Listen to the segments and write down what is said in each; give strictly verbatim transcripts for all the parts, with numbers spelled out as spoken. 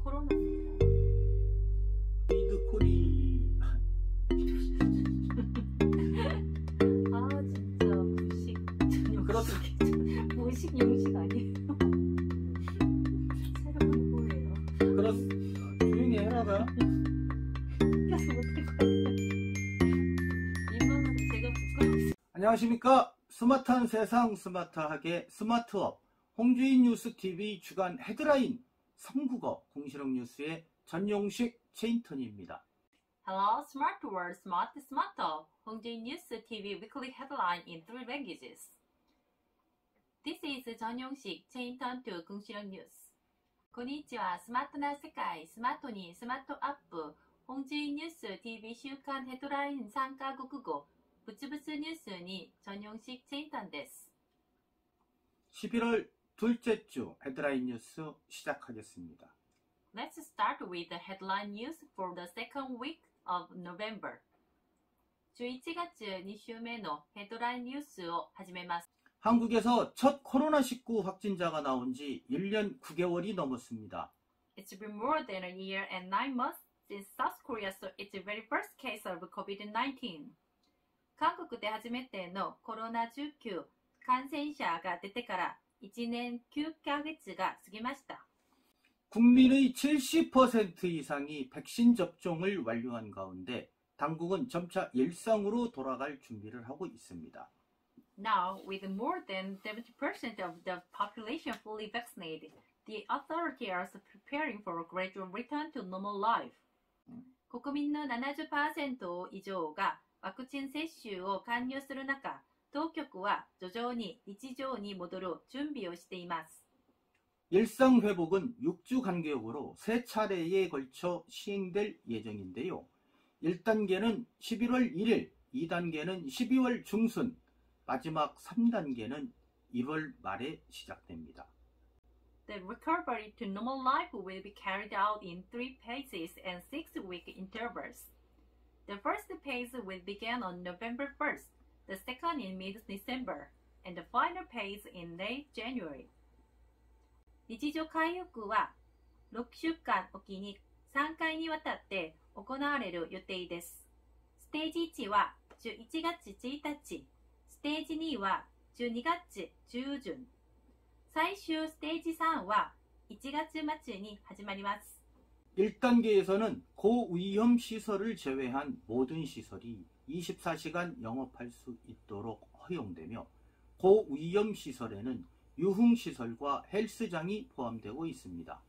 코로나입니다. 리드 코리. 아 진짜 무식 전용 그렇습니다. 무식 용식 아니에요? 새로운 거예요. 그렇습니다. 조용히 해라가. 웃겨서 못할 것 같아요. 민망하고 제가 부끄러워서. 안녕하십니까. 스마트한 세상 스마트하게 스마트업 홍주인 뉴스티비 주간 헤드라인 삼국어 공실형 뉴스의 전용식 체인턴입니다. Hello, Smart World, Smart Smart Up, 홍주인 뉴스 티비 weekly headline in three languages. This is 전용식 체인턴 to 공실형 뉴스. こんにちは、スマートな世界、スマートにスマートアップ、홍주인 뉴스 티비週間ヘッドラインさんカ国語、ぶつぶつニュースに전용식 체인턴です。 십일월 둘째 주 헤드라인 뉴스 시작하겠습니다. Let's start with the headline news for the second week of November. じゅういちがつに週目のヘッドラインニュースを始めます。 한국에서 첫 코로나 십구 확진자가 나온 지 일 년 구 개월이 넘었습니다. It's been more than a year and nine months since South Korea saw its very first case of COVID nineteen. 韓国で初めてのコロナじゅうきゅう感染者が出てからいちねんきゅうかげつが過ぎました。 국민의 칠십 퍼센트 이상이 백신 접종을 완료한 가운데 당국은 점차 일상으로 돌아갈 준비를 하고 있습니다. Now, with more than seventy percent of the population fully vaccinated, the authorities are preparing for a gradual return to normal life. 国民のななじゅっパーセント以上がワクチン接種を完了する中、当局は徐々に日常に戻る準備をしています。 일상 회복은 육 주 간격으로 세 차례에 걸쳐 시행될 예정인데요. 일 단계는 십일월 일일, 이 단계는 십이월 중순, 마지막 삼 단계는 일월 말에 시작됩니다. The recovery to normal life will be carried out in three phases and six-week intervals. The first phase will begin on November first, the second in mid-December, and the final phase in late January. 日常回復はろくしゅうかんおきにさんかいにわたって行われる予定です。ステージいちはじゅういちがつついたち、ステージにはじゅうにがつ中旬、最終ステージさんはいちがつ末に始まります。 일 단계에서는 고위험 시설을 제외한 모든 시설이 이십사 시간 영업할 수 있도록 허용되며 고위험 시설에는 유흥시설과 헬스장이 포함되고 있습니다.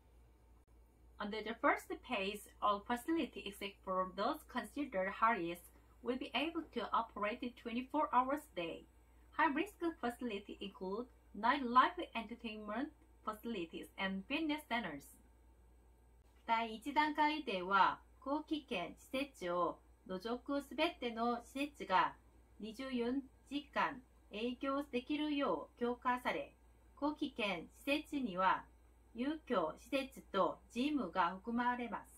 Under the first phase, all facilities except for those considered high risk will be able to operate twenty-four hours a day. High-risk facilities include nightlife entertainment facilities and fitness centers. 第一段階では、後期圏施設を除くすべての施設がにじゅうよじかん営業できるよう強化され、後期圏施設には有教施設とジムが含まれます。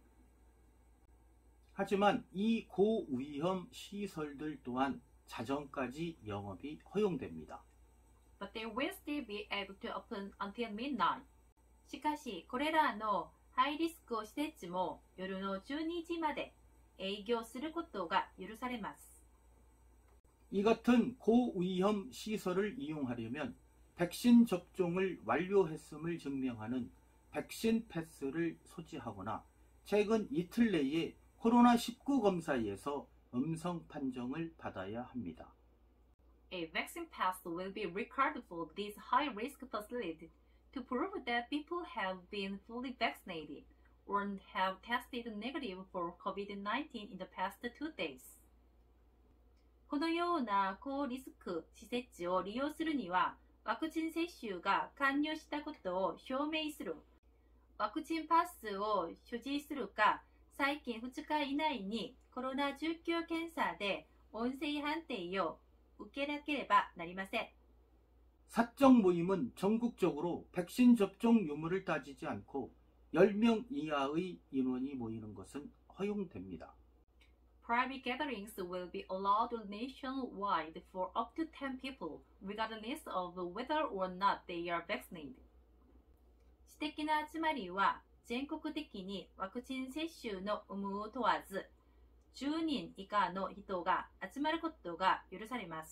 하지만 이 고위험 시설들 또한 자정까지 영업이 허용됩니다. But they will still be able to open until midnight. しかし、これらのハイリスク施設も夜のじゅうにじまで営業することが許されます。 이 같은 고위험 시설을 이용하려면 백신 접종을 완료했음을 증명하는 백신 패스를 소지하거나 최근 이틀 내에 코로나 십구 검사에서 음성 판정을 받아야 합니다. A vaccine pass will be required for these high-risk facilities to prove that people have been fully vaccinated or have tested negative for COVID nineteen in the past two days. このような高リスク施設を利用するには、ワクチン接種が完了したことを証明するワクチンパスを所持するか、最近ふつか以内にコロナじゅうきゅう検査で陰性判定を受けなければなりません。 사적 모임은 전국적으로 백신 접종 유무를 따지지 않고 열 명 이하의 인원이 모이는 것은 허용됩니다. Private gatherings will be allowed nationwide for up to ten people, regardless of whether or not they are vaccinated. 私的な集まりは全国的にワクチン接種の有無を問わず、じゅうにん以下の人が集まることが許されます。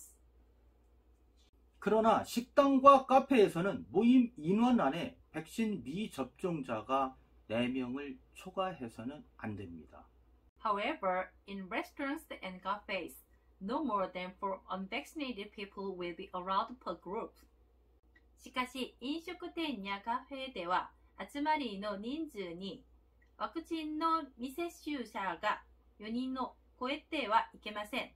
그러나 식당과 카페에서는 모임 인원 안에 백신 미접종자가 네 명을 초과해서는 안 됩니다. However, in restaurants and cafes, no more than four unvaccinated people will be allowed per group. しかし、飲食店やカフェでは、集まりの人数にワクチンの未接種者がよにんを超えてはいけません。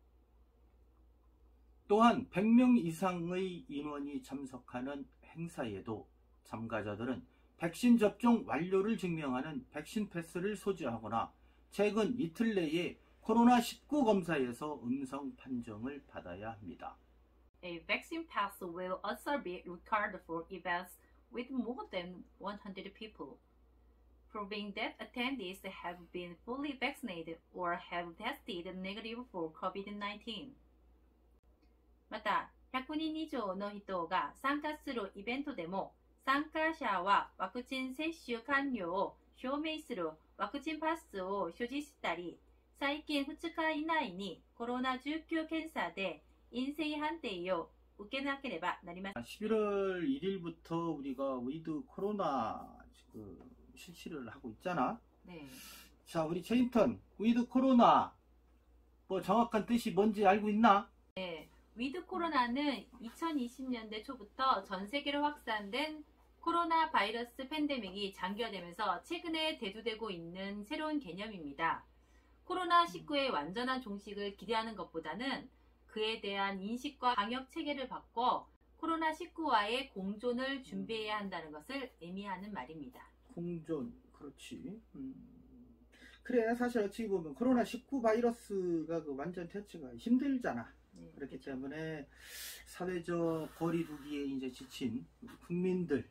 또한 백 명 이상의 인원이 참석하는 행사에도 참가자들은 백신 접종 완료를 증명하는 백신 패스를 소지하거나 최근 이틀 내에 코로나 십구 검사에서 음성 판정을 받아야 합니다. A vaccine pass will also be required for events with more than one hundred people, proving that attendees have been fully vaccinated or have tested negative for COVID nineteen. また、ひゃくにん以上の人が参加するイベントでも、参加者はワクチン接種完了を証明するワクチンパスを所持したり、最近ふつか以内にコロナじゅうきゅう検査で陰性判定を受けなければなりません。 십일월 일일부터 우리가 위드 코로나 지금 실시를 하고 있잖아. 네. 자, 우리 최인턴, 위드 코로나 뭐 정확한 뜻이 뭔지 알고 있나? 네. 위드 코로나는 이천이십 년대 초부터 전 세계로 확산된 코로나 바이러스 팬데믹이 장기화되면서 최근에 대두되고 있는 새로운 개념입니다. 코로나 십구의 완전한 종식을 기대하는 것보다는 그에 대한 인식과 방역 체계를 바꿔 코로나 십구와의 공존을 준비해야 한다는 것을 의미하는 말입니다. 공존, 그렇지. 음. 그래, 사실 어찌 보면 코로나 십구 바이러스가 그 완전 퇴치가 힘들잖아. 네, 그렇기 그렇죠. 때문에 사회적 거리두기에 이제 지친 우리 국민들의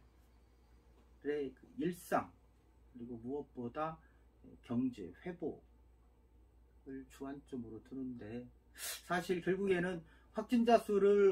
그 일상 그리고 무엇보다 경제 회복을 주안점으로 두는데 사실 결국에는 확진자 수를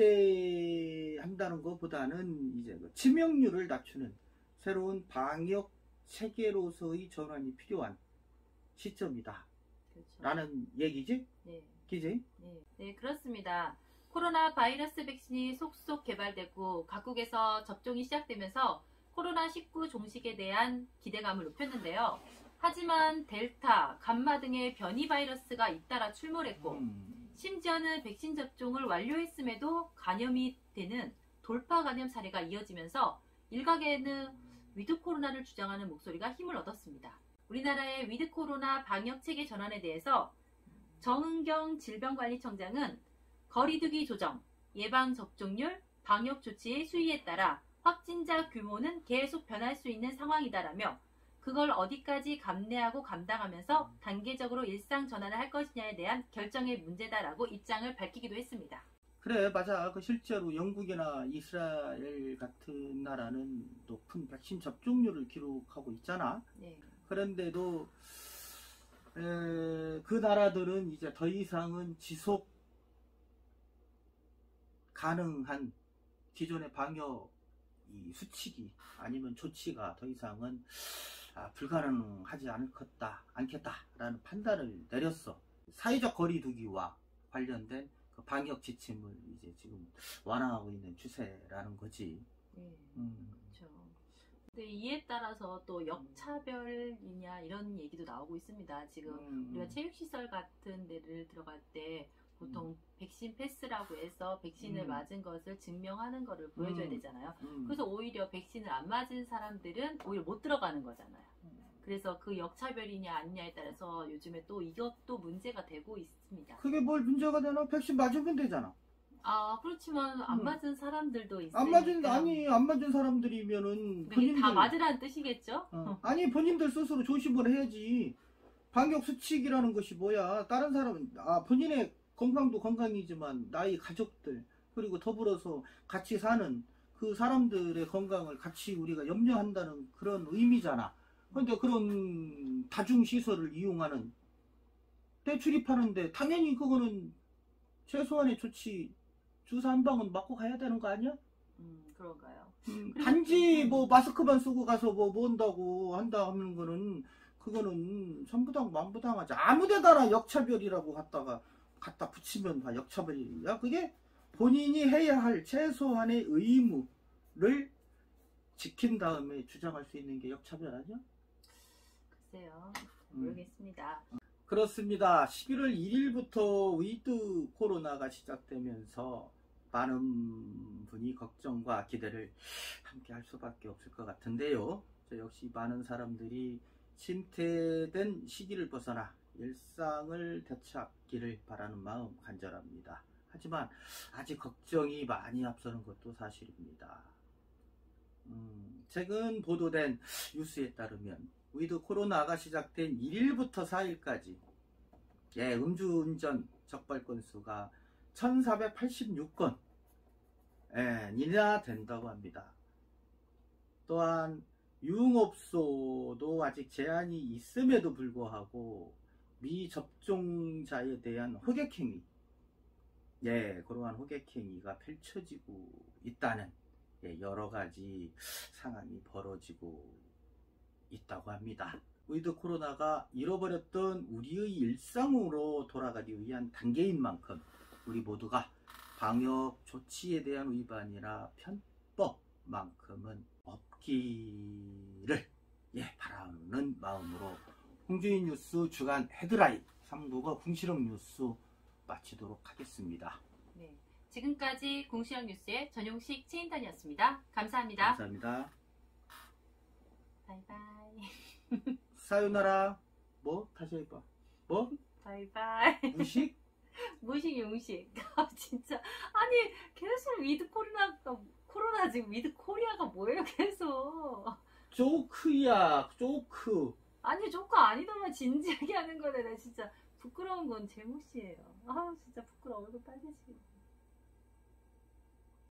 억제한다는 것보다는 이제 그 치명률을 낮추는 새로운 방역 체계로서의 전환이 필요한 시점이다. 그렇죠. 라는 얘기지? 네. 기지? 네. 네, 그렇습니다. 코로나 바이러스 백신이 속속 개발되고 각국에서 접종이 시작되면서 코로나 십구 종식에 대한 기대감을 높였는데요. 하지만 델타, 감마 등의 변이 바이러스가 잇따라 출몰했고 음. 심지어는 백신 접종을 완료했음에도 감염이 되는 돌파 감염 사례가 이어지면서 일각에는 위드 코로나를 주장하는 목소리가 힘을 얻었습니다. 우리나라의 위드 코로나 방역 체계 전환에 대해서 정은경 질병관리청장은 거리두기 조정, 예방접종률, 방역조치의 수위에 따라 확진자 규모는 계속 변할 수 있는 상황이다라며 그걸 어디까지 감내하고 감당하면서 단계적으로 일상 전환을 할 것이냐에 대한 결정의 문제다라고 입장을 밝히기도 했습니다. 그래, 맞아. 그 실제로 영국이나 이스라엘 같은 나라는 높은 백신 접종률을 기록하고 있잖아. 네. 그런데도 에, 그 나라들은 이제 더 이상은 지속 가능한 기존의 방역 이 수칙이 아니면 조치가 더 이상은 아, 불가능하지 않겠다, 않겠다라는 판단을 내렸어. 사회적 거리두기와 관련된 그 방역 지침을 이제 지금 완화하고 있는 추세라는 거지. 네, 음. 그렇죠. 근데 이에 따라서 또 역차별이냐 이런 얘기도 나오고 있습니다. 지금 음. 우리가 체육시설 같은 데를 들어갈 때 보통 음. 백신 패스라고 해서 백신을 음. 맞은 것을 증명하는 것을 보여줘야 음. 되잖아요. 음. 그래서 오히려 백신을 안 맞은 사람들은 오히려 못 들어가는 거잖아요. 음. 그래서 그 역차별이냐 아니냐에 따라서 요즘에 또 이것도 문제가 되고 있습니다. 그게 뭘 문제가 되나? 백신 맞으면 되잖아. 아, 그렇지만 안 음. 맞은 사람들도 있으니까. 안 맞은, 아니, 안 맞은 사람들이면은. 본인들, 다 맞으라는 뜻이겠죠? 어. 아니, 본인들 스스로 조심을 해야지. 방역 수칙이라는 것이 뭐야? 다른 사람은, 아, 본인의 건강도 건강이지만, 나의 가족들, 그리고 더불어서 같이 사는 그 사람들의 건강을 같이 우리가 염려한다는 그런 의미잖아. 그런데 그런 다중시설을 이용하는, 때 출입하는데, 당연히 그거는 최소한의 조치, 주사 한 방은 맞고 가야 되는 거 아니야? 음, 그런가요? 음, 그리고 단지 음, 뭐 마스크만 쓰고 가서 뭐 뭔다고 한다 하는 거는 그거는 천부당 만부당하지. 아무데다나 역차별이라고 갖다가 갖다 붙이면 다 역차별이야. 그게 본인이 해야 할 최소한의 의무를 지킨 다음에 주장할 수 있는 게 역차별 아니야? 글쎄요. 음. 모르겠습니다. 그렇습니다. 십일월 일일부터 위드 코로나가 시작되면서 많은 분이 걱정과 기대를 함께 할 수밖에 없을 것 같은데요. 저 역시 많은 사람들이 침체된 시기를 벗어나 일상을 되찾기를 바라는 마음 간절합니다. 하지만 아직 걱정이 많이 앞서는 것도 사실입니다. 음, 최근 보도된 뉴스에 따르면 위드 코로나가 시작된 일일부터 사일까지 예, 음주운전 적발 건수가 천사백팔십육 건 예, 이나 된다고 합니다. 또한 유흥업소도 아직 제한이 있음에도 불구하고 미접종자에 대한 호객행위 예, 그러한 호객행위가 펼쳐지고 있다는 예, 여러 가지 상황이 벌어지고 있다고 합니다. 위드 코로나가 잃어버렸던 우리의 일상으로 돌아가기 위한 단계인 만큼 우리 모두가 방역 조치에 대한 위반이나 편법만큼은 없기를 예, 바라는 마음으로 홍주인 뉴스 주간 헤드라인 삼국어 궁시렁 뉴스 마치도록 하겠습니다. 네, 지금까지 궁시렁 뉴스의 전용식 체인단이었습니다. 감사합니다. 감사합니다. 바이바이. 사요나라. 뭐? 다시 해봐. 뭐? 바이바이. 무식? 무식 용식. 아, 진짜. 아니, 계속 위드 코로나가, 코로나 지금 위드 코리아가 뭐예요, 계속. 조크야, 조크. 아니, 조커 아니더만 진지하게 하는 거네. 나 진짜 부끄러운 건 제 몫이에요. 아, 진짜 부끄러워. 얼굴 빨개지고.